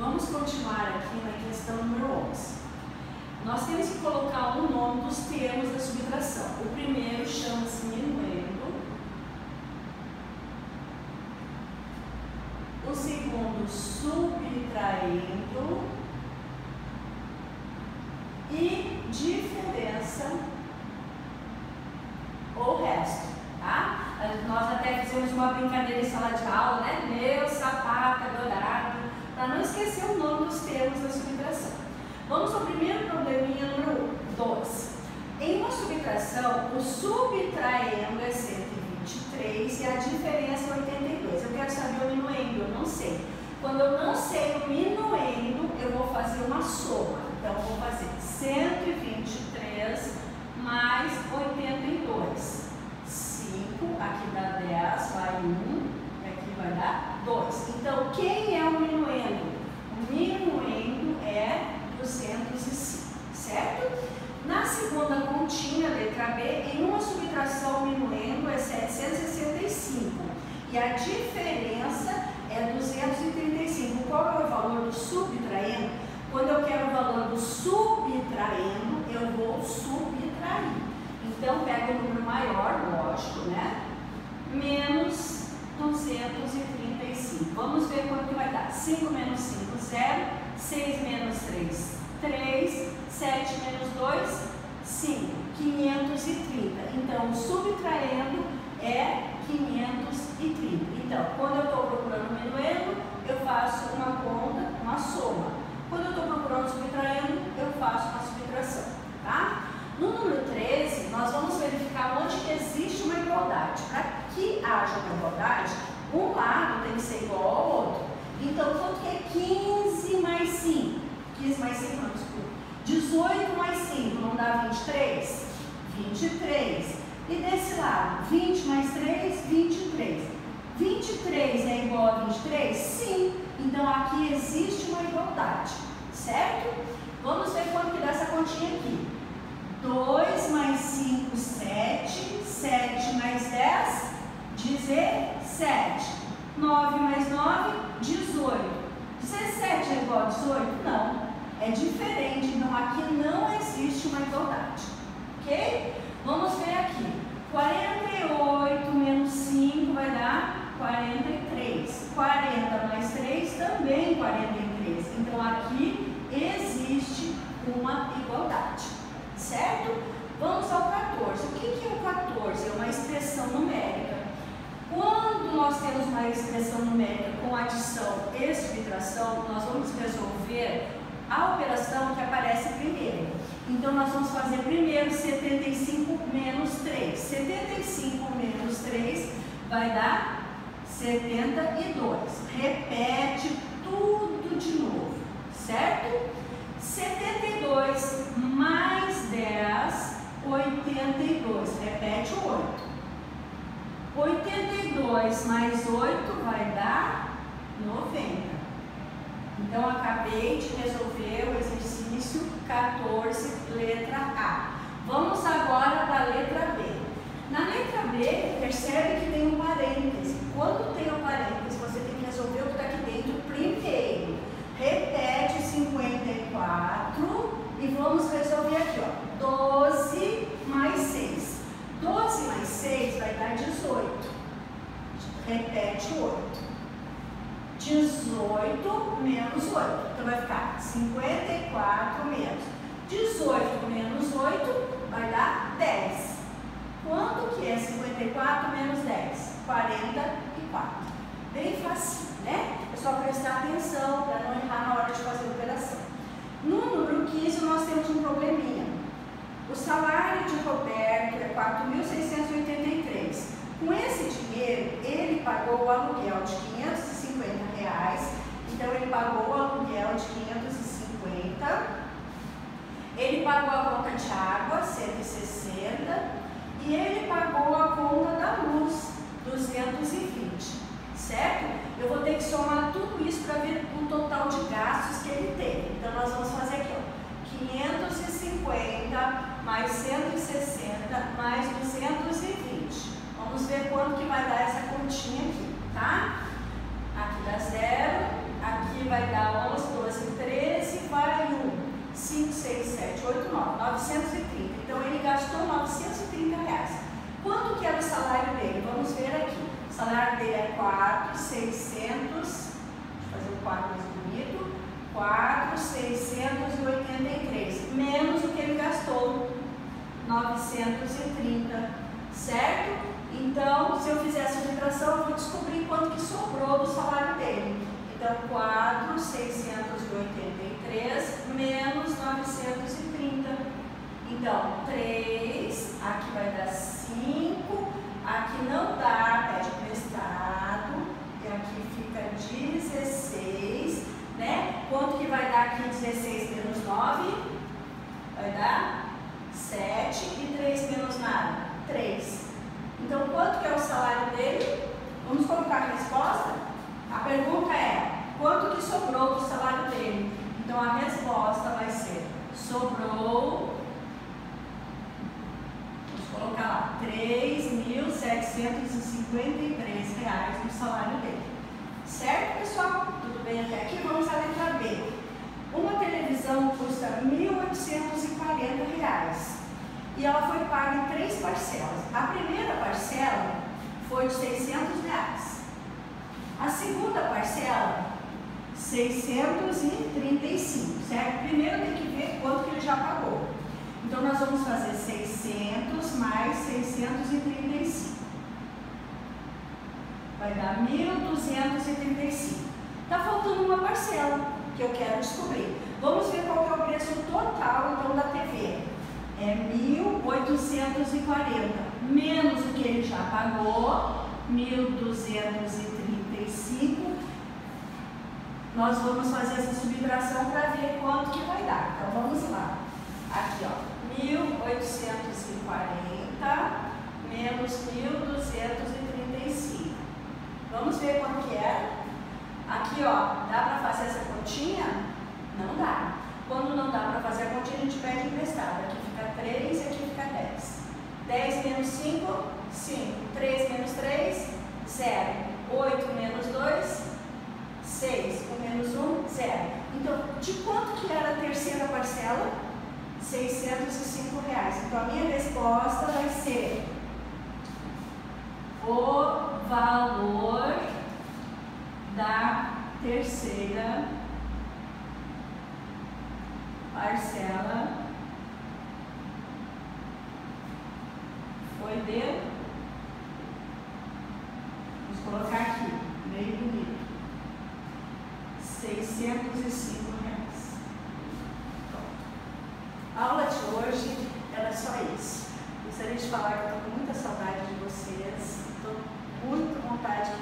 Vamos continuar aqui na questão número 11. Nós temos que colocar um nome dos termos da subtração. O primeiro chama-se minuendo, o segundo subtraindo e diferença ou resto, tá? Nós até fizemos uma brincadeira em sala de aula, né? Meu sapato adorado, para não esquecer o nome dos termos da subtração. Vamos ao primeiro probleminha número 2. Em uma subtração, o subtraendo é 123 e a diferença é 82. Eu quero saber o minuendo, eu não sei. Quando eu não sei o minuendo, eu vou fazer uma soma. Então, eu vou fazer 123 mais 82. 5, aqui dá 10, vai 1, e aqui vai dar 2. Então, quem é o minuendo? O minuendo é 205, certo? Na segunda continha, letra B, em uma subtração, o minuendo é 765 e a diferença é 235. Qual é o valor do subtraendo? Quando eu quero o valor do subtraindo, eu vou subtrair. Então, pega o número maior, lógico, né? Menos 235. Vamos ver quanto que vai dar. 5 menos 5, 0. 6 menos 3, 3. 7 menos 2, 5. 530. Então, o subtraindo é 530. Então, quando eu estou procurando o minuendo, eu faço uma conta, uma soma. Quando eu estou procurando o subtraindo, eu faço uma subtração, tá? No número 13, nós vamos verificar onde que existe uma igualdade. Para que haja uma igualdade, um lado tem que ser igual ao outro. Então, quanto que é 15 mais 5? 15 mais 5, não, desculpa. 18 mais 5, não dá 23? 23. E desse lado, 20 mais 3, 23. 23 é igual a 23? Sim. Então, aqui existe uma igualdade, certo? Vamos ver quanto que dá essa continha aqui. 2 mais 5, 7. 7 mais 10, 17. 9 mais 9, 18. 17 é igual a 18? Não. É diferente. Então, aqui não existe uma igualdade. Ok? Vamos ver aqui. 48 menos 5 vai dar 43. 40 mais 3 também 43. Então, aqui existe uma igualdade. Certo? Vamos ao 14. O que é o 14? É uma expressão numérica. Quando nós temos uma expressão numérica com adição e subtração, nós vamos resolver a operação que aparece primeiro. Então, nós vamos fazer primeiro 75 menos 3. 75 menos 3 vai dar 72. Repete tudo de novo, certo? 72 mais 10, 82. Repete o 8. 82 mais 8 vai dar 90. Então, acabei de resolver o exercício 14, letra A. Vamos agora para a letra B. Na letra B, percebe que tem um parêntese. Quando tem um parêntese, você tem que resolver o que está aqui dentro primeiro. Repete 54 e vamos resolver aqui, ó. 12 mais 6. 12 mais 6 vai dar 18. Repete o 8. 18 menos 8. Então, vai ficar 54 menos 18 menos 8 vai dar 10. Quanto que é 54 menos 10? 44. Bem fácil, né? É só prestar atenção para não errar na hora de fazer a operação. No número 15, nós temos um probleminha. O salário de Roberto é 4.683. Com esse dinheiro, ele pagou o aluguel de R$550. Então, ele pagou o aluguel de 550. Ele pagou a conta de água, 160. E ele pagou a conta da luz, 220. Certo? Eu vou ter que somar tudo isso para ver o total de gastos que ele teve. Então, nós vamos fazer aqui, ó, 550 mais 160 mais 220. Vamos ver quanto que vai dar essa continha aqui, tá? Aqui dá 0, aqui vai dar 11, salário dele? Vamos ver aqui. O salário dele é 4.600, deixa eu fazer o 4 mais bonito, 4.683, menos o que ele gastou, 930, certo? Então, se eu fizer a subtração, eu vou descobrir quanto que sobrou do salário dele. Então, 4.683 menos 930. Então, 3, aqui vai dar 5, aqui não dá, pede emprestado, e aqui fica 16, né? Quanto que vai dar aqui 16 menos 9? Vai dar 7 e 3 menos nada, 3. Então, quanto que é o salário dele? Vamos colocar a resposta? A pergunta é, quanto que sobrou do salário dele? Então, a resposta vai ser, sobrou, vamos colocar lá, R$3.753 no salário dele. Certo, pessoal? Tudo bem até aqui? Vamos à letra B. Uma televisão custa R$1.840 e ela foi paga em 3 parcelas. A primeira parcela foi de R$600. A segunda parcela, 635, certo? Primeiro tem que ver quanto que ele já pagou. Então, nós vamos fazer 600 mais 635. Vai dar 1.235. Está faltando uma parcela que eu quero descobrir. Vamos ver qual que é o preço total, então, da TV. É 1.840, menos o que ele já pagou, 1.235. Nós vamos fazer essa subtração para ver quanto que vai dar. Então, vamos lá. Aqui, ó, 1.840 menos 1.235. Vamos ver quanto que é. Aqui, ó, dá para fazer essa continha? Não dá. Quando não dá para fazer a continha, a gente pede emprestado. Aqui fica 3 e aqui fica 10. 10 menos 5, 5. 3 menos 3, 0. 8 menos 2, 6. 1 menos 1, 0. Então, de quanto que era a terceira parcela? R$605. Então, a minha resposta vai ser o valor da terceira parcela foi de, vamos colocar aqui, meio bonito, R$605. A aula de hoje era só isso. Gostaria de falar que eu estou com muita saudade de vocês, estou muito com vontade